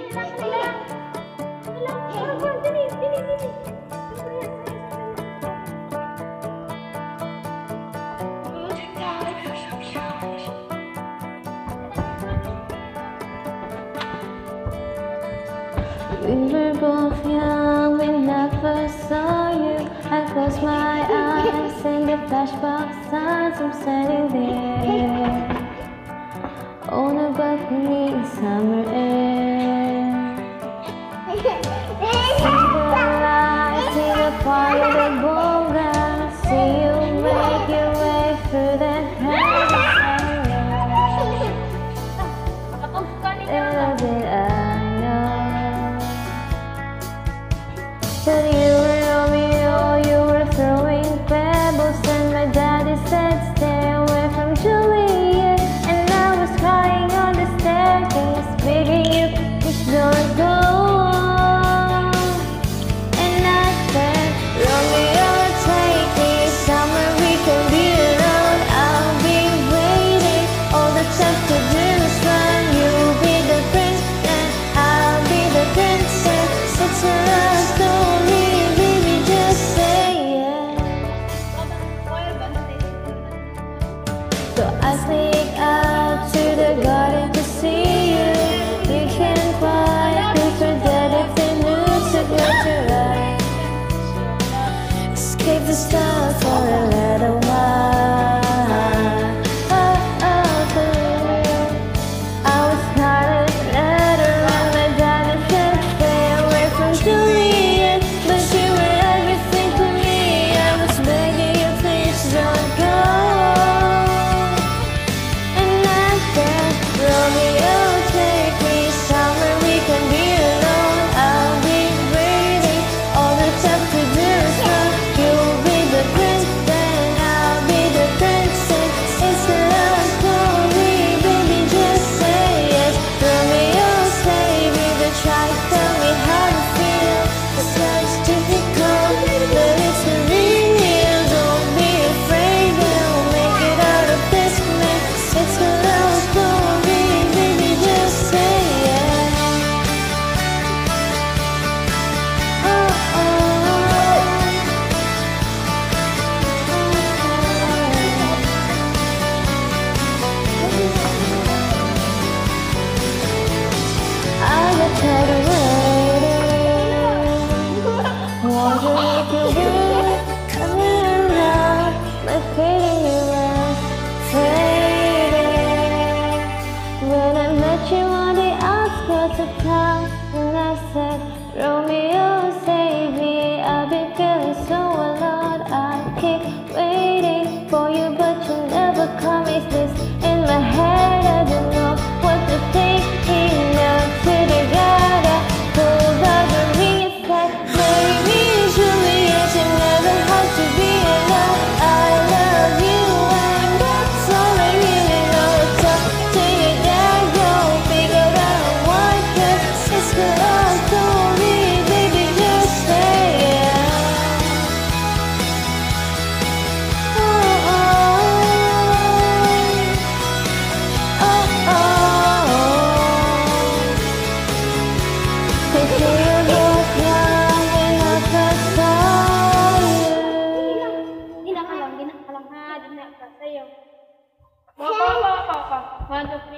We were both young when I first saw you. I closed my eyes and the flashback signs I'm standing there on a balcony in summer air. See the lights in the fire that bonga. See you make your way through the house. Little did I know. But you were Romeo, you were throwing pebbles, and my daddy said stay away from Juliet. And I was crying on the staircase, begging you, please don't go. And I said, Romeo, take me somewhere we can be alone. I'll be waiting, all that's left to do is run. You'll be the prince and I'll be the princess. It's a love story, baby, just say yes. So I sneak out to the garden to see you. You can't quite prefer that if the news to close your eyes. Escape the storm for a little while. I was not a letter when my daddy said stay away from Juliet, but you were everything for me. I was begging you, please don't go. And I said, Romeo, take me somewhere we can be alone. I'll be waiting, all that's left to do is run. You'll be the prince and I'll be the princess. It's a love story, baby, just say yes. Romeo, save me the try, tell me how to feel. It's life's difficult, but it's real. Don't be afraid, we'll make it out of this mess. It's a love story, baby, just say yes. Oh, oh, I got tired of waiting, wondering if you would come around. My feeling you were fading when I met you on the outskirts of town, and I said, Romeo, save me. I've been feeling so alone. I keep waiting for you, but you never come. Is this in my head? I don't know what to think. Enough to the gotta pull out the ring and said, maybe Juliet, you never have to be alone. I love you and that's all I really know. Talk to your dad, go figure out why, 'cause it's the love story, baby, just say yeah. Oh, oh, oh, oh, oh. They say you're both young when I first saw you. Hindi na ka lang ha, di na ka sayo. Ba. 1, 2, 3.